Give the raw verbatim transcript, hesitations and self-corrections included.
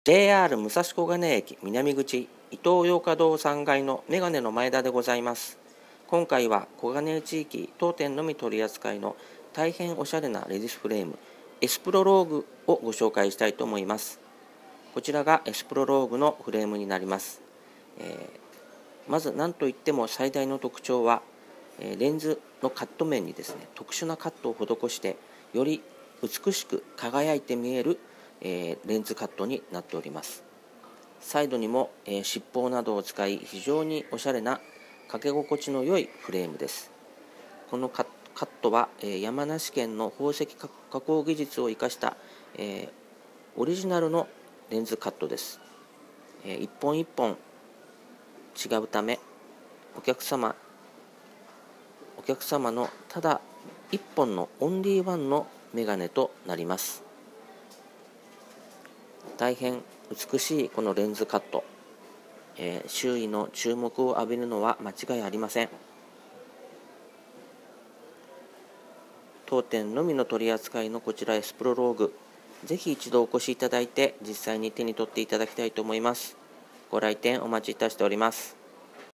ジェイアール 武蔵小金駅南口伊東洋華堂さんがいのメガネの前田でございます。今回は小金井地域当店のみ取り扱いの大変おしゃれなレディスフレームエスプロローグをご紹介したいと思います。こちらがエスプロローグのフレームになります。えー、まず何といっても最大の特徴は、えー、レンズのカット面にですね特殊なカットを施してより美しく輝いて見えるえー、レンズカットになっております。サイドにも、えー、尻尾などを使い非常におしゃれなかけ心地の良いフレームです。このカットは、えー、山梨県の宝石加工技術を生かした、えー、オリジナルのレンズカットです。えー、一本一本違うためお客様お客様のただ一本のオンリーワンのメガネとなります。大変美しいこのレンズカット、えー、周囲の注目を浴びるのは間違いありません。当店のみの取り扱いのこちらエスプロローグ、ぜひ一度お越しいただいて実際に手に取っていただきたいと思います。ご来店お待ちいたしております。